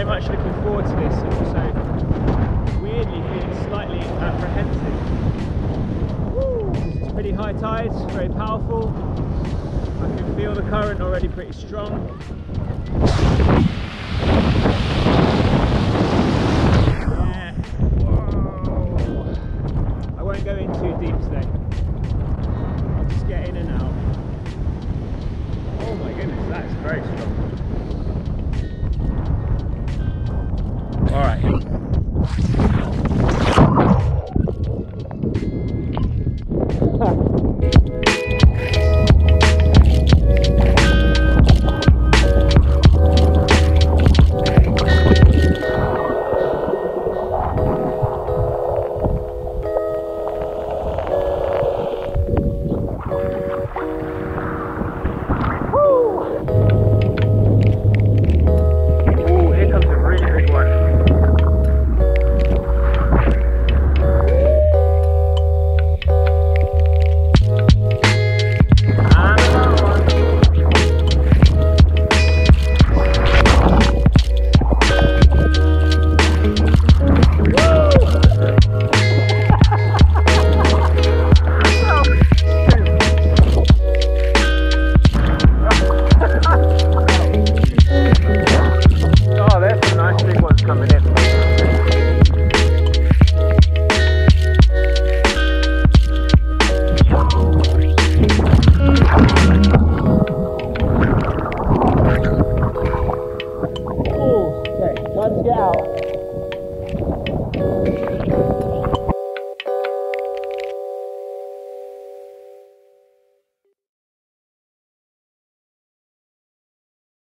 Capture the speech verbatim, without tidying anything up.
very much looking forward to this, and also weirdly feeling slightly apprehensive. Woo! This is pretty high tides, very powerful. I can feel the current already pretty strong.